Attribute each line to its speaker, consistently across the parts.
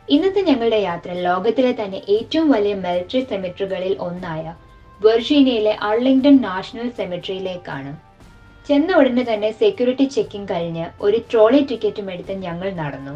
Speaker 1: ഇന്നത്തെ ഞങ്ങളുടെ യാത്ര ലോകത്തിലെ തന്നെ ഏറ്റവും വലിയ മിലിറ്ററി സെമിട്രികളിൽ ഒന്നായ വെർജീനിയയിലെ അർലിംഗ്ടൺ നാഷണൽ സെമിട്രിയിലേക്കാണ്. ചെന്ന ഉടനെ തന്നെ സെക്യൂരിറ്റി ചെക്കിംഗ് കഴിഞ്ഞ് ഒരു ട്രോളി ടിക്കറ്റും എടുത്ത് ഞങ്ങൾ നടന്നു.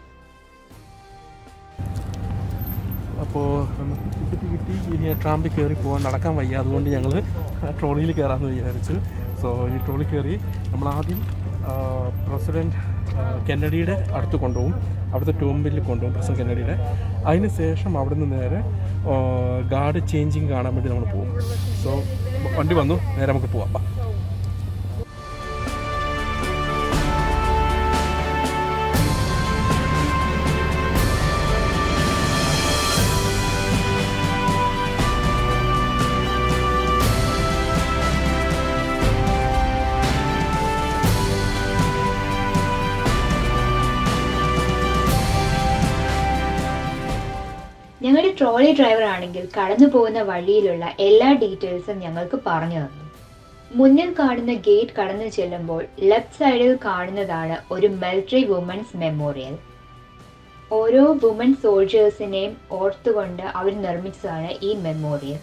Speaker 2: അപ്പോൾ നമുക്ക് ടിക്കറ്റ് കിട്ടി. ഇനി ട്രാമ്പിൽ കയറി പോകാൻ നടക്കാൻ വയ്യ, അതുകൊണ്ട് ഞങ്ങൾ ട്രോളിയിൽ കയറാമെന്ന് വിചാരിച്ചു. സോ ഈ ട്രോളി കയറി നമ്മളാദ്യം പ്രസിഡൻറ്റ് കെന്നഡിയുടെ അടുത്ത് കൊണ്ടുപോകും, അവിടുത്തെ ടൂംബിൽ കൊണ്ടുപോകും പ്രസിഡന്റ് കെന്നഡിയുടെ. അതിന് ശേഷം അവിടെ നിന്ന് നേരെ ഗാർഡ് ചേഞ്ചിങ് കാണാൻ വേണ്ടി നമ്മൾ പോകും. സോ വണ്ടി വന്നു, നേരെ നമുക്ക് പോവാം.
Speaker 1: ഞങ്ങളുടെ ട്രോളി ഡ്രൈവർ ആണെങ്കിൽ കടന്നു പോകുന്ന വഴിയിലുള്ള എല്ലാ ഡീറ്റെയിൽസും ഞങ്ങൾക്ക് പറഞ്ഞു തന്നു. മുന്നിൽ കാണുന്ന ഗേറ്റ് കടന്നു ചെല്ലുമ്പോൾ ലെഫ്റ്റ് സൈഡിൽ കാണുന്നതാണ് ഒരു മിലിറ്ററി വുമൻസ് മെമ്മോറിയൽ. ഓരോ വുമൻ സോൾജേഴ്സിനെയും ഓർത്തുകൊണ്ട് അവർ നിർമ്മിച്ചതാണ് ഈ മെമ്മോറിയൽ.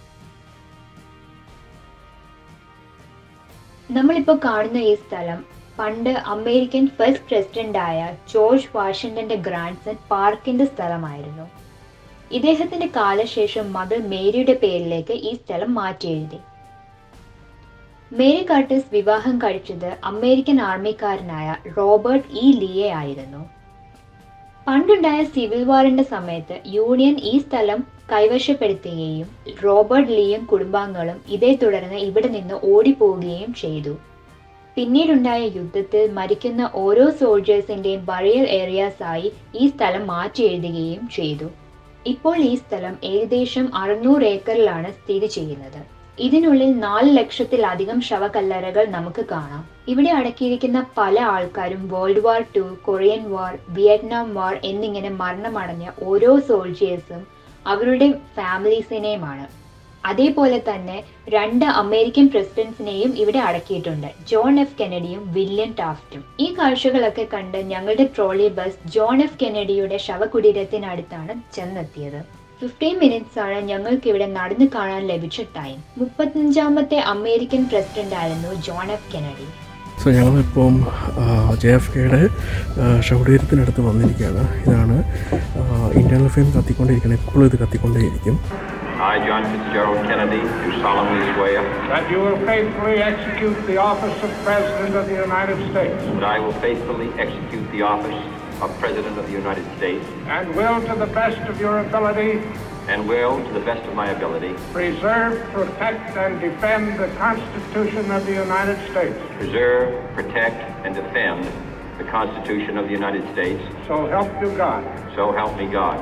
Speaker 1: നമ്മളിപ്പോൾ കാണുന്ന ഈ സ്ഥലം പണ്ട് അമേരിക്കൻ ഫസ്റ്റ് പ്രസിഡന്റായ ജോർജ് വാഷിംഗ്ടന്റെ ഗ്രാൻഡ്സൺ പാർക്കിന്റെ സ്ഥലമായിരുന്നു. ഇദ്ദേഹത്തിന്റെ കാലശേഷം മകൾ മേരിയുടെ പേരിലേക്ക് ഈ സ്ഥലം മാറ്റി എഴുതി. മേരി കർട്ടിസ് വിവാഹം കഴിച്ചത് അമേരിക്കൻ ആർമിക്കാരനായ റോബർട്ട് ഇ ലീയെ ആയിരുന്നു. പണ്ടുണ്ടായ സിവിൽ വാറിന്റെ സമയത്ത് യൂണിയൻ ഈ സ്ഥലം കൈവശപ്പെടുത്തുകയും റോബർട്ട് ലീയും കുടുംബാംഗങ്ങളും ഇതേ തുടർന്ന് ഇവിടെ നിന്ന് ഓടിപ്പോവുകയും ചെയ്തു. പിന്നീടുണ്ടായ യുദ്ധത്തിൽ മരിക്കുന്ന ഓരോ സോൾജേഴ്സിന്റെയും ബറിയൽ ഏരിയാസ് ആയി ഈ സ്ഥലം മാറ്റി എഴുതുകയും ചെയ്തു. ഇപ്പോൾ ഈ സ്ഥലം ഏകദേശം 600 ഏക്കറിലാണ് സ്ഥിതി ചെയ്യുന്നത്. ഇതിനുള്ളിൽ 4 ലക്ഷത്തിലധികം ശവക്കല്ലറകൾ നമുക്ക് കാണാം. ഇവിടെ അടക്കിയിരിക്കുന്ന പല ആൾക്കാരും world war II, Korean war, Vietnam war എന്നിങ്ങനെ മരണമടഞ്ഞ ഓരോ സോൾജേഴ്സും അവരുടെ ഫാമിലീസിനെയുമാണ്. അതേപോലെ തന്നെ 2 അമേരിക്കൻ പ്രസിഡന്റ്സിനെയും ഇവിടെ അടക്കിയിട്ടുണ്ട്, ജോൺ എഫ് കെന്നഡിയും വില്യം ടാഫ്റ്റും. ഈ കാഴ്ചകളൊക്കെ കണ്ട് ഞങ്ങളുടെ ട്രോളി ബസ് ജോൺ എഫ് കെന്നഡിയുടെ ശവകുടീരത്തിനടുത്താണ് ചെന്നെത്തിയത്. 15 മിനിറ്റ്സ് ആണ് ഞങ്ങൾക്ക് ഇവിടെ നടന്നു കാണാൻ ലഭിച്ച ടൈം. 35ാമത്തെ അമേരിക്കൻ പ്രസിഡന്റ് ആയിരുന്നു ജോൺ എഫ് കെന്നഡി.
Speaker 2: സോ ഞങ്ങളിപ്പം JFKയുടെ ശവകുടീരത്തിനടുത്ത് വന്നിരിക്കുകയാണ്. ഇതാണ് ഇന്റർണൽ ഫ്ലെയിം കത്തിക്കൊണ്ടിരിക്കുന്നത്, എപ്പോഴും ഇത് കത്തിക്കൊണ്ടേയിരിക്കും.
Speaker 3: I, John Fitzgerald Kennedy, do solemnly swear
Speaker 4: that you will faithfully execute the office of President of the United States.
Speaker 3: That I will faithfully execute the office of President of the United States.
Speaker 4: And will, to the best of your ability,
Speaker 3: To the best of my ability,
Speaker 4: preserve, protect, and defend the Constitution of the United States.
Speaker 3: Preserve, protect, and defend the Constitution of the United States.
Speaker 4: So help you God.
Speaker 3: So help me God.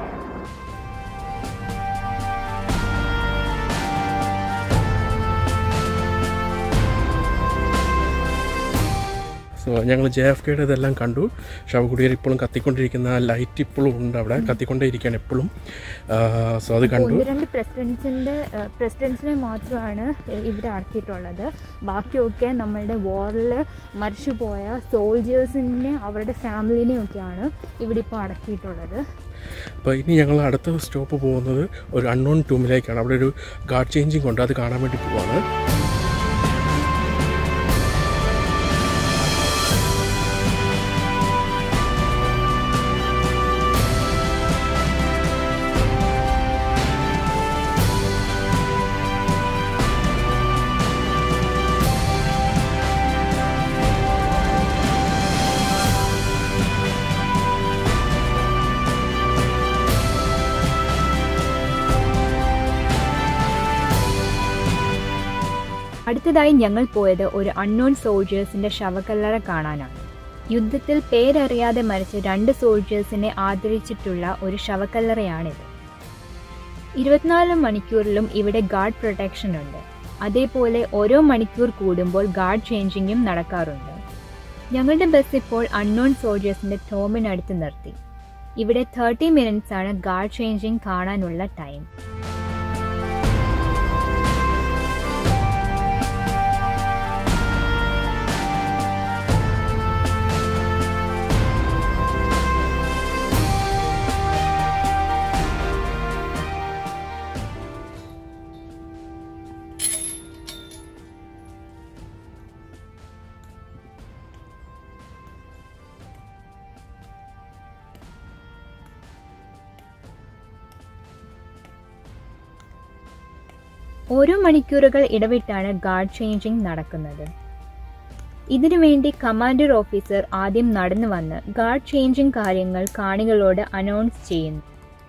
Speaker 2: So ഞങ്ങൾ JFKയുടെ ഇതെല്ലാം കണ്ടു. ശവകുടീരം ഇപ്പോഴും കത്തിക്കൊണ്ടിരിക്കുന്ന light ഇപ്പോഴും ഉണ്ട്, അവിടെ കത്തിക്കൊണ്ടേയിരിക്കുകയാണ് എപ്പോഴും. സോ അത് കണ്ടു.
Speaker 5: 2 പ്രസിഡൻസിനെ മാത്രമാണ് ഇവിടെ അടക്കിയിട്ടുള്ളത്. ബാക്കിയൊക്കെ നമ്മളുടെ വാറിൽ മരിച്ചുപോയ സോൾജേഴ്സിനെ അവരുടെ ഫാമിലിനെയൊക്കെയാണ് ഇവിടെ ഇപ്പോൾ അടക്കിയിട്ടുള്ളത്.
Speaker 2: അപ്പോൾ ഇനി ഞങ്ങൾ അടുത്ത സ്റ്റോപ്പ് പോകുന്നത് ഒരു അൺനോൺ ടൂമിലേക്കാണ്. അവിടെ ഒരു ഗാർഡ് ചേഞ്ചിങ് ഉണ്ട്, അത് കാണാൻ വേണ്ടി പോവാണ്.
Speaker 5: അടുത്തതായി ഞങ്ങൾ പോയത് ഒരു അൺനോൺ സോൾജേഴ്സിന്റെ ശവക്കല്ലറ കാണാനാണ്. യുദ്ധത്തിൽ പേരറിയാതെ മരിച്ച 2 സോൾജേഴ്സിനെ ആദരിച്ചിട്ടുള്ള ഒരു ശവക്കല്ലറയാണിത്. 24 മണിക്കൂറിലും ഇവിടെ ഗാർഡ് പ്രൊട്ടക്ഷൻ ഉണ്ട്. അതേപോലെ ഓരോ മണിക്കൂർ കൂടുമ്പോൾ ഗാർഡ് ചേഞ്ചിങ്ങും നടക്കാറുണ്ട്. ഞങ്ങളുടെ ബസ് ഇപ്പോൾ അൺനോൺ സോൾജേഴ്സിന്റെ ടോമിനടുത്ത് നിർത്തി. ഇവിടെ 30 മിനിറ്റ്സ് ആണ് ഗാർഡ് ചേഞ്ചിങ് കാണാനുള്ള ടൈം. ഓരോ മണിക്കൂറുകൾ ഇടവിട്ടാണ് ഗാർഡ് ചേഞ്ചിങ് നടക്കുന്നത്. ഇതിനുവേണ്ടി കമാൻഡർ ഓഫീസർ ആദ്യം നടന്നു വന്ന് ഗാർഡ് ചേഞ്ചിങ് കാര്യങ്ങൾ കാണികളോട് അനൗൺസ് ചെയ്യുന്നു.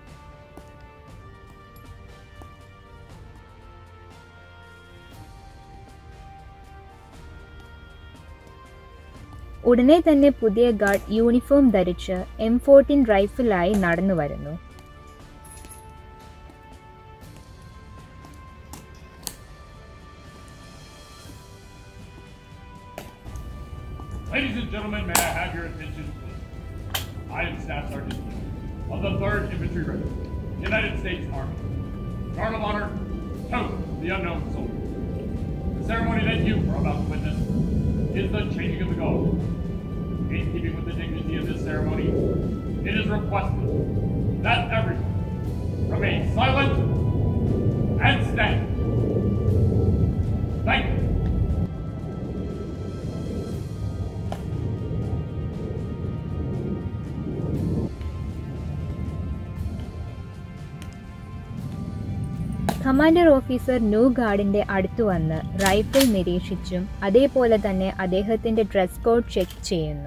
Speaker 5: ഉടനെ തന്നെ പുതിയ ഗാർഡ് യൂണിഫോം ധരിച്ച് M14 റൈഫിലായി നടന്നു വരുന്നു.
Speaker 6: Ladies and gentlemen, may I have your attention, please? I am Staff Sergeant Lee of the 3rd Infantry Regiment, United States Army. Guard of Honor, toast the unknown soldier. The ceremony that you are about to witness is the changing of the guard. In keeping with the dignity of this ceremony, it is requested that everyone remain silent and stand. Thank you.
Speaker 5: Commander officer new ഗാർഡിന്റെ അടുത്തു വന്ന് rifle നിരീക്ഷിച്ചും അതേപോലെ തന്നെ അദ്ദേഹത്തിന്റെ dress code check ചെയ്യുന്നു.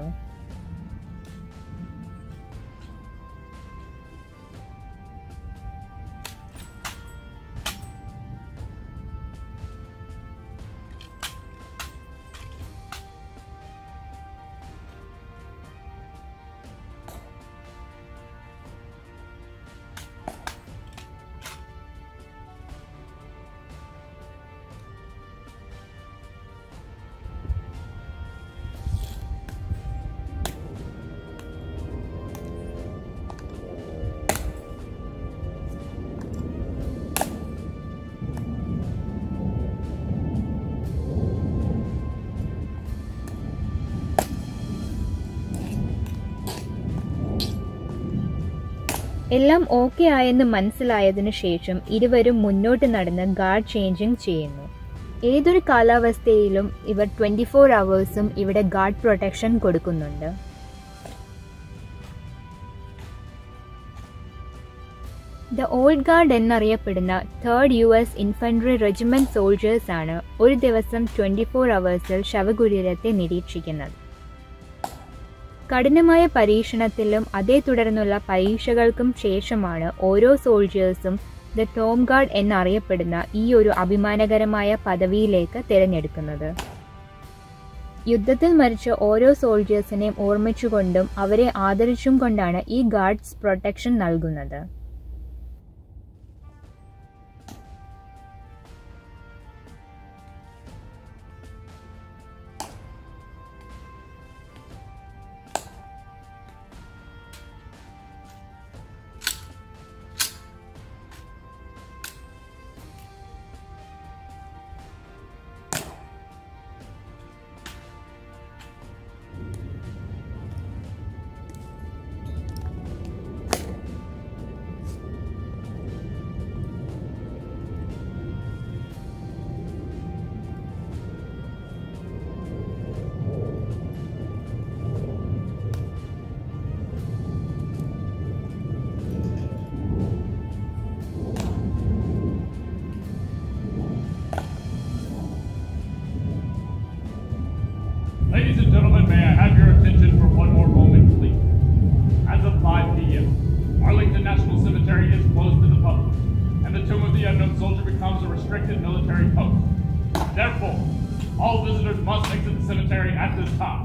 Speaker 5: എല്ലാം okay ആയെന്ന് മനസ്സിലായതിനു ശേഷം ഇരുവരും മുന്നോട്ട് നടന്ന് ഗാർഡ് ചേഞ്ചിങ് ചെയ്യുന്നു. ഏതൊരു കാലാവസ്ഥയിലും ഇവർ 24 hours ഇവിടെ ഗാർഡ് പ്രൊട്ടക്ഷൻ കൊടുക്കുന്നുണ്ട്. ദ ഓൾഡ് ഗാർഡ് എന്നറിയപ്പെടുന്ന 3rd US infantry regiment soldiers ആണ് ഒരു ദിവസം 24 hours ശവകുടീരത്തെ നിരീക്ഷിക്കുന്നത്. കഠിനമായ പരീക്ഷണത്തിലും അതേ തുടർന്നുള്ള പരീക്ഷകൾക്കും ശേഷമാണ് ഓരോ സോൾജേഴ്സും ദ ടോം ഗാർഡ് എന്നറിയപ്പെടുന്ന ഈ ഒരു അഭിമാനകരമായ പദവിയിലേക്ക് തിരഞ്ഞെടുക്കുന്നത്. യുദ്ധത്തിൽ മരിച്ച ഓരോ സോൾജേഴ്സിനെയും ഓർമ്മിച്ചുകൊണ്ടും അവരെ ആദരിച്ചും കൊണ്ടാണ് ഈ ഗാർഡ്സ് പ്രൊട്ടക്ഷൻ നൽകുന്നത്.
Speaker 6: Ladies and gentlemen, may I have your attention for one more moment, please? As of 5 p.m., Arlington National Cemetery is closed to the public, and the Tomb of the Unknown Soldier becomes a restricted military post. Therefore, all visitors must exit the cemetery at this time.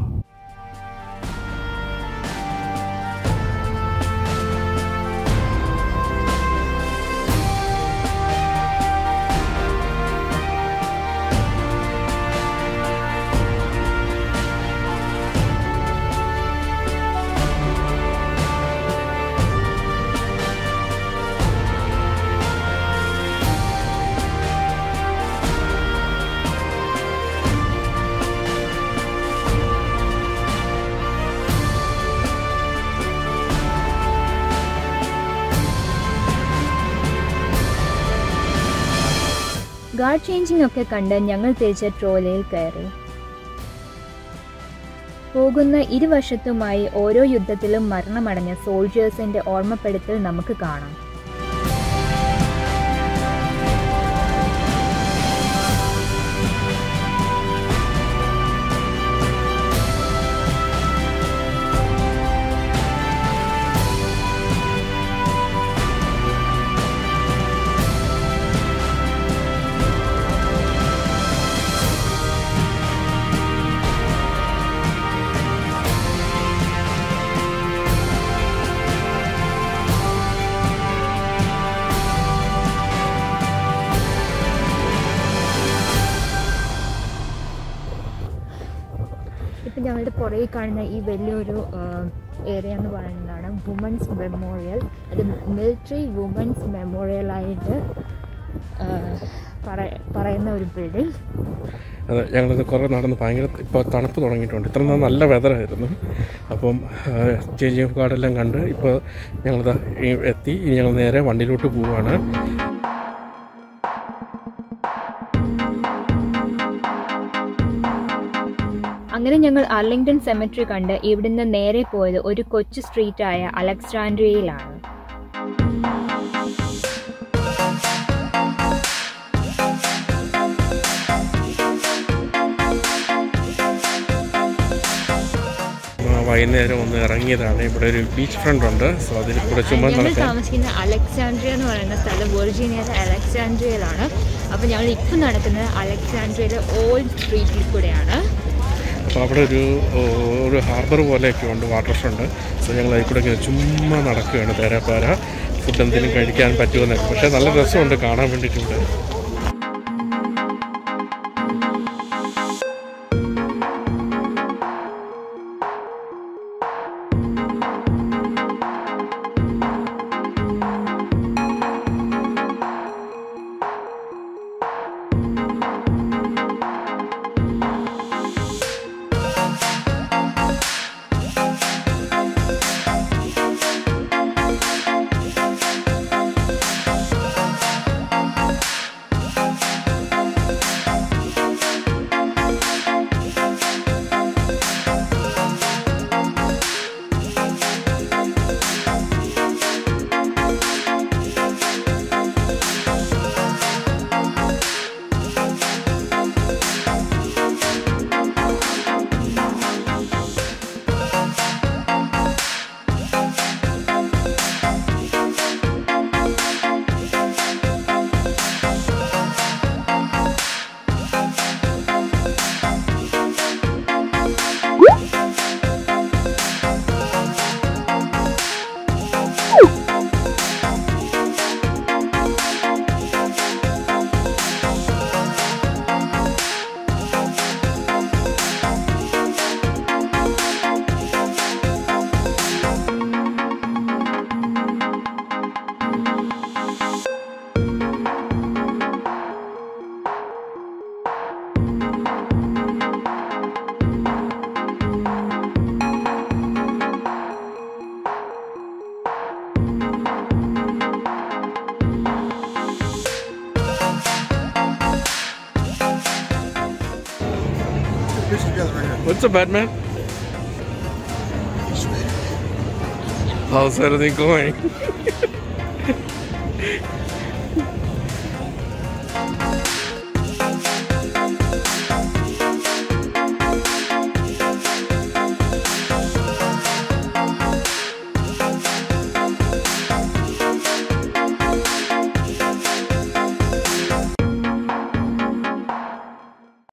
Speaker 5: Guard changing ഒക്കെ കണ്ട് ഞങ്ങൾ തിരിച്ച് ട്രോളിയിൽ കയറി. പോകുന്ന ഇരുവശത്തുമായി ഓരോ യുദ്ധത്തിലും മരണമടഞ്ഞ സോൾജേഴ്സിന്റെ ഓർമ്മപ്പെടുത്തൽ നമുക്ക് കാണാം. ഞങ്ങളുടെ പുറകിൽ കാണുന്ന ഈ വലിയൊരു ഏരിയ എന്ന് പറയുന്നതാണ് വുമൻസ് മെമ്മോറിയൽ. അത് മിലിറ്ററി വുമൻസ് മെമ്മോറിയലായിട്ട് പറയുന്ന ഒരു ബിൽഡിംഗ്.
Speaker 2: അതെ, ഞങ്ങളിത് കുറേ നടന്ന് ഭയങ്കര ഇപ്പോൾ തണുപ്പ് തുടങ്ങിയിട്ടുണ്ട്. ഇത്ര നല്ല വെതറായിരുന്നു. അപ്പം ചേഞ്ചിങ് ഓഫ് ഗാർഡെല്ലാം കണ്ട് ഇപ്പോൾ ഞങ്ങളിത് എത്തി. ഇനി ഞങ്ങൾ നേരെ വണ്ടിയിലോട്ട് പോവുകയാണ്.
Speaker 5: അങ്ങനെ ഞങ്ങൾ അർലിംഗ്ടൺ സെമെട്രി കണ്ട് ഇവിടുന്ന് നേരെ പോയത് ഒരു കൊച്ചു സ്ട്രീറ്റായ അലക്സാൻഡ്രിയയിലാണ്.
Speaker 2: വൈകുന്നേരം ഒന്ന് ഇറങ്ങിയതാണ്. ഇവിടെ ഒരു ബീച്ച് ഫ്രണ്ട് ഉണ്ട്. സോ അതിൽ കൂടെ ചുമ്മാ
Speaker 5: ഞങ്ങൾ താമസിക്കുന്ന അലക്സാൻഡ്രിയ എന്ന് പറയുന്ന സ്ഥലം വെർജീനിയയിലെ അലക്സാൻഡ്രിയയിലാണ്. അപ്പോൾ ഞങ്ങൾ ഇപ്പം നടക്കുന്നത് അലക്സാൻഡ്രിയയിലെ ഓൾഡ് സ്ട്രീറ്റിൽ കൂടെയാണ്.
Speaker 2: അപ്പോൾ അവിടെ ഒരു ഹാർബർ പോലെയൊക്കെ ഉണ്ട്, വാട്ടർ ഫ്രണ്ട്. സോ ഞങ്ങൾ അതിൽ കൂടെ ചുമ്മാ നടക്കുകയാണ്. തേരാപ്പാര ഫുഡ് എന്തെങ്കിലും കഴിക്കാൻ പറ്റുമെന്നൊക്കെ. പക്ഷേ നല്ല രസമുണ്ട് കാണാൻ വേണ്ടിയിട്ടുണ്ട്. What's up, Batman? How's everything going?